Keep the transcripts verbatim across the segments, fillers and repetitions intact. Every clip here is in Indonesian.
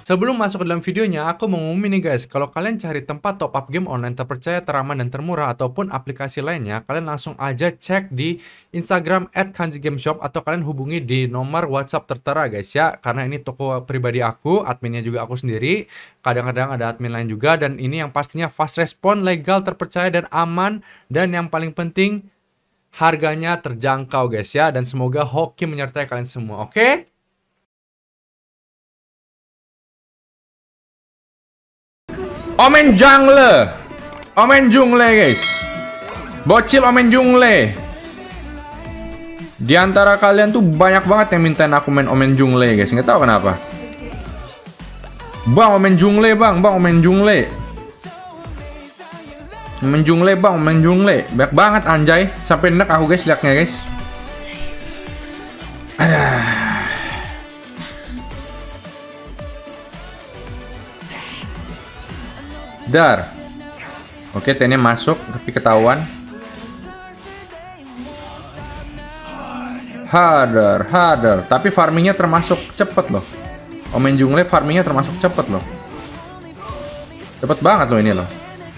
Sebelum masuk ke dalam videonya, aku mau ngumumin nih guys, kalau kalian cari tempat top up game online terpercaya, teraman, dan termurah, ataupun aplikasi lainnya, kalian langsung aja cek di Instagram at kanji game shop, atau kalian hubungi di nomor WhatsApp tertera guys ya, karena ini toko pribadi aku, adminnya juga aku sendiri, kadang-kadang ada admin lain juga, dan ini yang pastinya fast respon, legal, terpercaya, dan aman, dan yang paling penting, harganya terjangkau guys ya, dan semoga hoki menyertai kalian semua, oke? Okay? Omen jungle, Omen jungle guys, bocil Omen jungle. Di antara kalian tuh banyak banget yang mintain aku main Omen jungle guys, nggak tahu kenapa. Bang Omen jungle bang, bang Omen jungle, Omen jungle bang, Omen jungle, banyak banget anjay, sampai nek aku guys liatnya guys. Ada. Dar. Oke, T-nya masuk tapi ketahuan. Harder, harder. Tapi farmingnya termasuk cepet loh. Omen jungle farmingnya termasuk cepet loh. Cepet banget loh ini loh.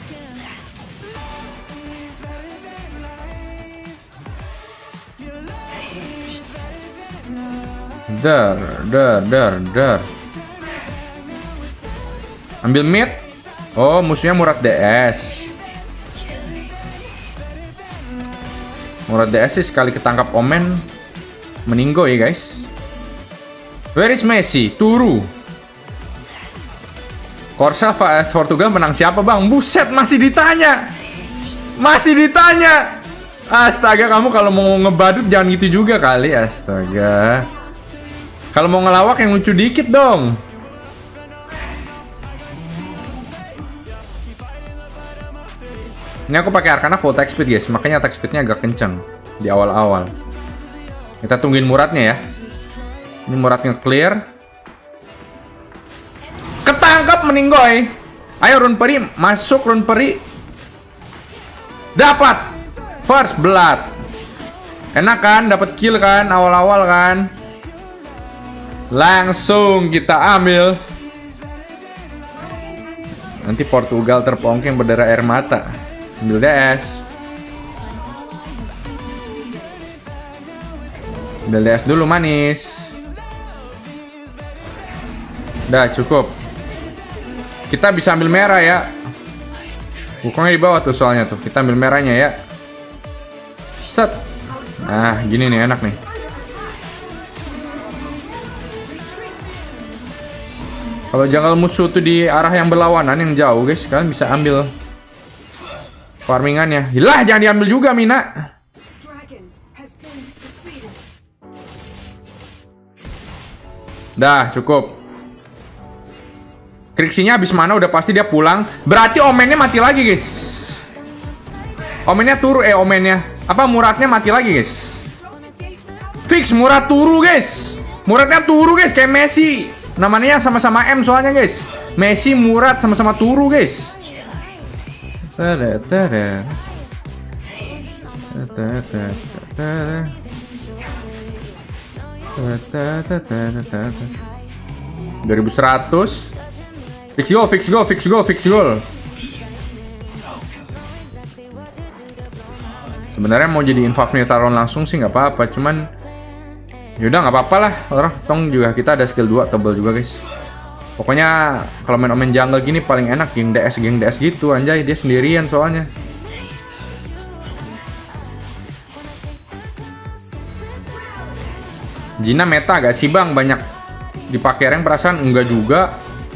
Dar, dar, dar, dar. Ambil mid. Oh, musuhnya Murad D S. Murad D S sih sekali ketangkap Omen meninggo ya guys. Where is Messi? Turu. Korsel vs Portugal menang siapa bang? Buset, masih ditanya. Masih ditanya. Astaga, kamu kalau mau ngebadut jangan gitu juga kali. Astaga. Kalau mau ngelawak yang lucu dikit dong. Ini aku pakai Arcana full attack speed guys, makanya attack speednya agak kenceng di awal-awal. Kita tungguin Muradnya ya. Ini Muradnya clear. Ketangkap meninggoy. Ayo run peri, masuk run peri. Dapat first blood. Enak kan, dapat kill kan awal-awal kan. Langsung kita ambil. Nanti Portugal terpongking berdarah air mata. Ambil D S. Ambil D S dulu manis. Udah cukup. Kita bisa ambil merah ya. Wukongnya di bawah tuh soalnya tuh. Kita ambil merahnya ya. Set. Nah gini nih enak nih. Kalau jungle musuh tuh di arah yang berlawanan yang jauh guys, kalian bisa ambil farmingannya. Hilah, jangan diambil juga Mina. Dah cukup. Kriksinya habis mana udah pasti dia pulang. Berarti Omennya mati lagi guys. Omennya turu eh Omennya apa Muradnya mati lagi guys. Fix Murad turu guys. Muradnya turu guys kayak Messi. Namanya sama-sama M soalnya guys. Messi Murad sama-sama turu guys. Tada, tada. Tada, tada. Tada, tada, tada. dua ribu seratus. Fix go, fix go, fix go, fix goal. Sebenarnya mau jadi Infafni taruhan langsung sih nggak apa-apa, cuman yaudah nggak apa-apa lah. Orang tong juga kita ada skill dua tebel juga guys. Pokoknya kalau main Omen jungle gini paling enak geng D S, geng D S gitu anjay, dia sendirian soalnya. Jina meta gak sih bang? Banyak dipakai rank perasaan enggak juga.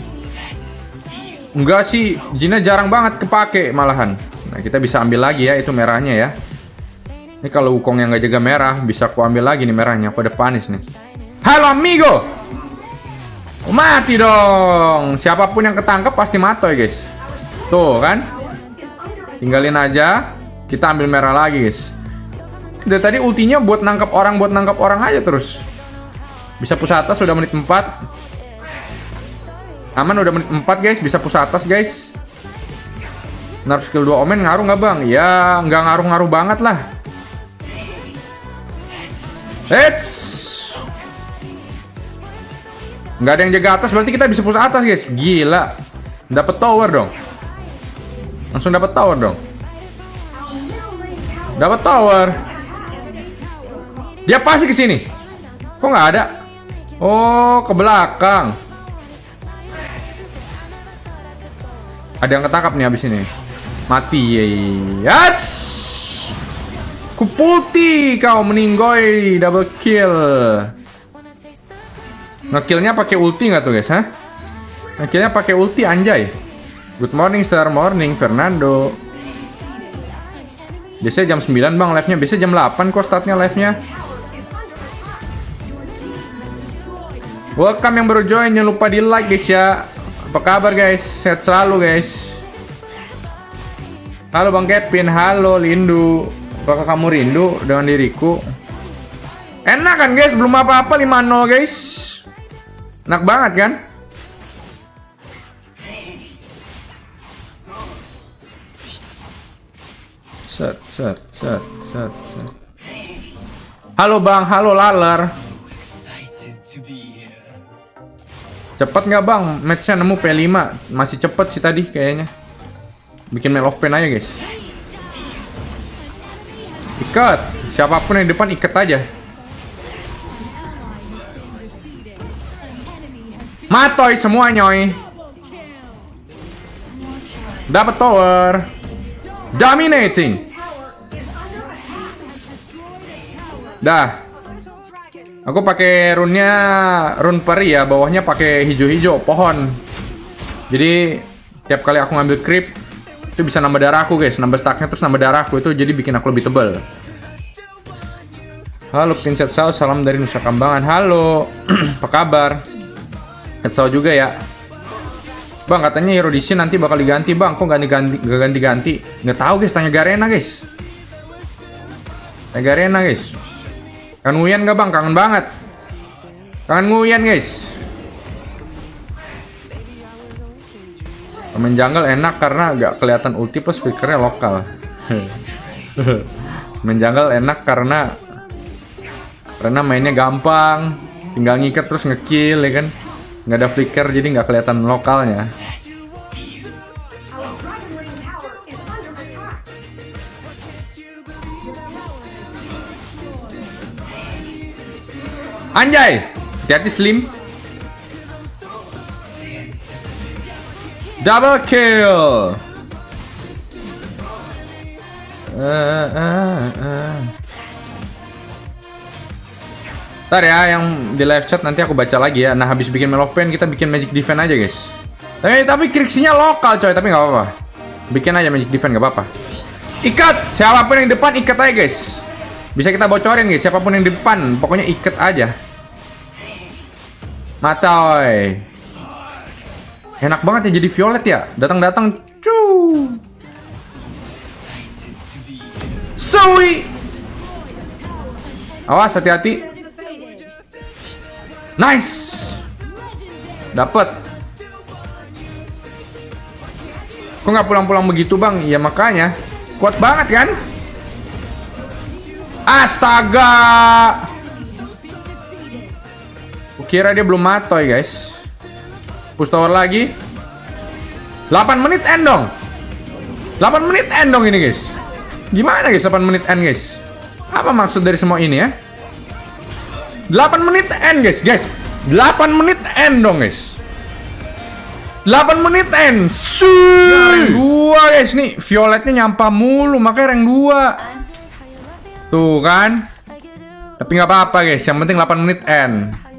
Enggak sih, Jina jarang banget kepake malahan. Nah kita bisa ambil lagi ya itu merahnya ya. Ini kalau Wukong yang gak jaga merah bisa aku ambil lagi nih merahnya. Aku ada panis nih. Halo amigo. Mati dong. Siapapun yang ketangkep pasti matoy guys. Tuh kan. Tinggalin aja. Kita ambil merah lagi guys. Dari tadi ultinya buat nangkap orang, buat nangkap orang aja terus. Bisa push atas sudah menit empat. Aman udah menit empat guys. Bisa push atas guys. Naruh skill dua Omen ngaruh nggak bang? Ya nggak ngaruh-ngaruh banget lah. Eits. Nggak ada yang jaga atas, berarti kita bisa push atas guys. Gila. Dapat tower dong. Langsung dapat tower dong. Dapat tower. Dia pasti ke sini. Kok nggak ada? Oh, ke belakang. Ada yang ketangkap nih habis ini. Mati. Yats. Kupulti kau meninggoy, double kill. Ngekillnya pakai ulti nggak tuh guys, ha? Ngekillnya pakai ulti anjay. Good morning sir, morning Fernando. Biasanya jam sembilan bang live-nya, biasanya jam delapan kok startnya live-nya. Welcome yang baru join, jangan lupa di like guys ya. Apa kabar guys? Sehat selalu guys. Halo Bang Kevin, halo Lindu. Apakah kamu rindu dengan diriku? Enak kan guys, belum apa-apa lima nol guys. Enak banget kan? Set, set, set, set, set. Halo Bang, halo Laler. Cepet nggak Bang? Matchnya nemu P lima. Masih cepet sih tadi kayaknya. Bikin mail of pain aja guys. Ikat. Siapapun yang di depan ikat aja. Matoy semua nyoy. Dapat tower. Dominating. Dah. Aku pakai runnya run peri ya, bawahnya pakai hijau-hijau pohon. Jadi tiap kali aku ngambil creep itu bisa nambah darahku guys, nambah stacknya terus nambah darahku, itu jadi bikin aku lebih tebal. Halo Pinset Sao, salam dari Nusa Kambangan. Halo. Apa kabar? Headsau juga ya. Bang katanya hero di sini nanti bakal diganti bang. Kok ganti-ganti? Gak ganti-ganti? Nggak tahu guys. Tanya Garena guys. Tanya Garena guys. Kangen Nguyen gak bang? Kangen banget. Kangen Nguyen guys. Main jungle enak karena gak kelihatan ulti plus flickernya lokal. Main jungle enak karena karena mainnya gampang. Tinggal ngikat terus ngekill ya kan. Nggak ada flicker jadi nggak kelihatan lokalnya. Anjay, hati-hati Slim. Double kill. Uh, uh, uh. Ntar ya, yang di live chat nanti aku baca lagi ya. Nah, habis bikin Mail of Pain, kita bikin Magic Defense aja, guys. Tapi, tapi kriksinya lokal, coy. Tapi nggak apa-apa. Bikin aja Magic Defense, nggak apa-apa. Ikat! Siapapun yang depan, ikat aja, guys. Bisa kita bocorin, guys. Siapapun yang depan, pokoknya ikat aja. Matoy. Enak banget ya jadi Violet ya. Datang-datang, cuuu. Sui! Awas, hati-hati. Nice. Dapat. Kok nggak pulang-pulang begitu bang? Ya makanya. Kuat banget kan? Astaga. Kukira dia belum matoy guys. Push tower lagi. delapan menit end dong. delapan menit end dong ini guys. Gimana guys delapan menit end guys? Apa maksud dari semua ini ya? delapan menit end guys, guys. delapan menit end dong guys. delapan menit end. Suuuuh. Ya, rank dua guys nih. Violetnya nyampah mulu makanya rank dua. Tuh kan. Tapi nggak apa-apa guys, yang penting delapan menit end.